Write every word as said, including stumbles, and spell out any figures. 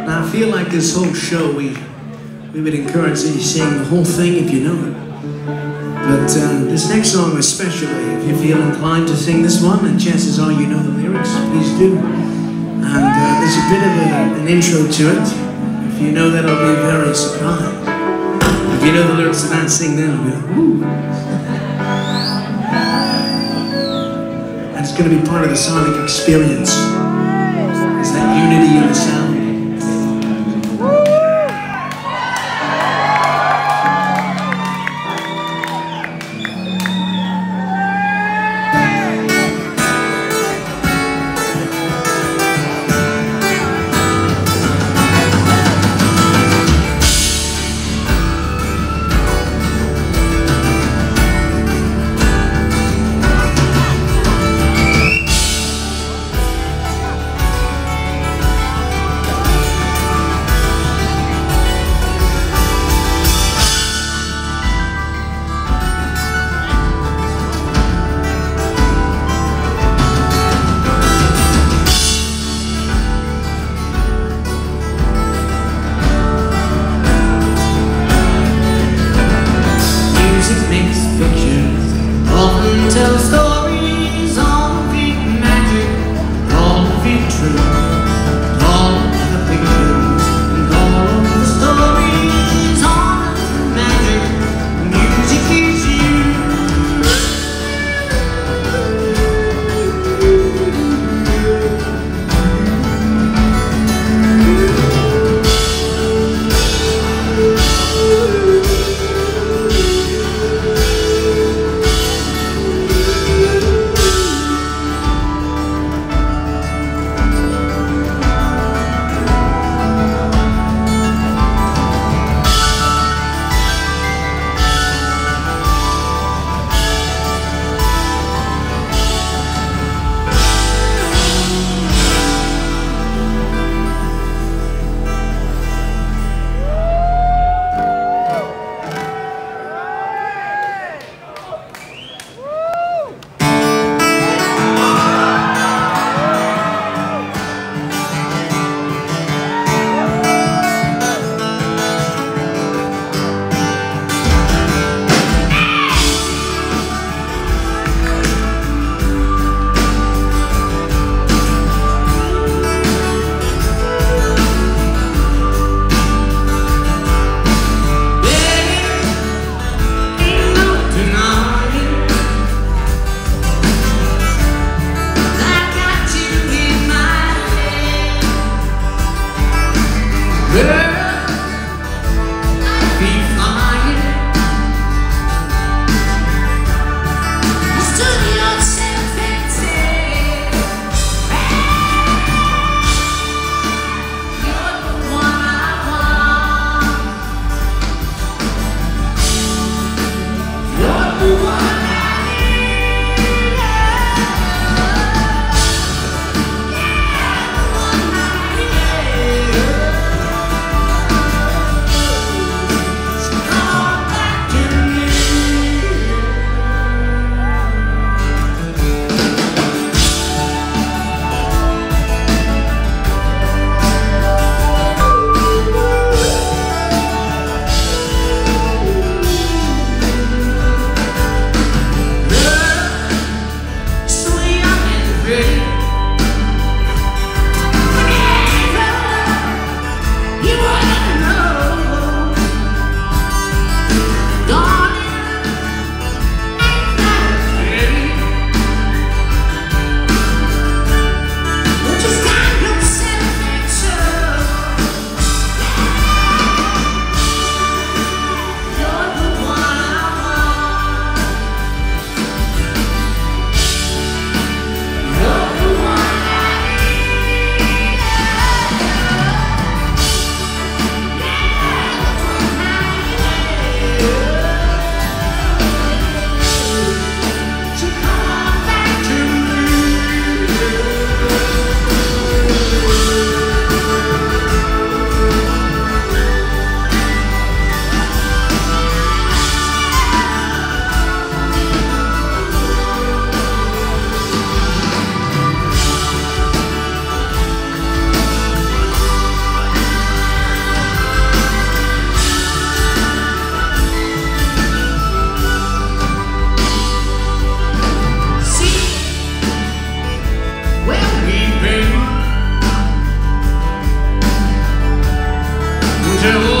Now I feel like this whole show, we, we would encourage you to sing the whole thing if you know it. But uh, this next song especially, if you feel inclined to sing this one, and chances are you know the lyrics, please do. And uh, there's a bit of a, an intro to it. If you know that, I'll be very surprised. If you know the lyrics and not sing them, I'll be like, woo. And it's going to be part of the sonic experience. It's that unity in the sound. devil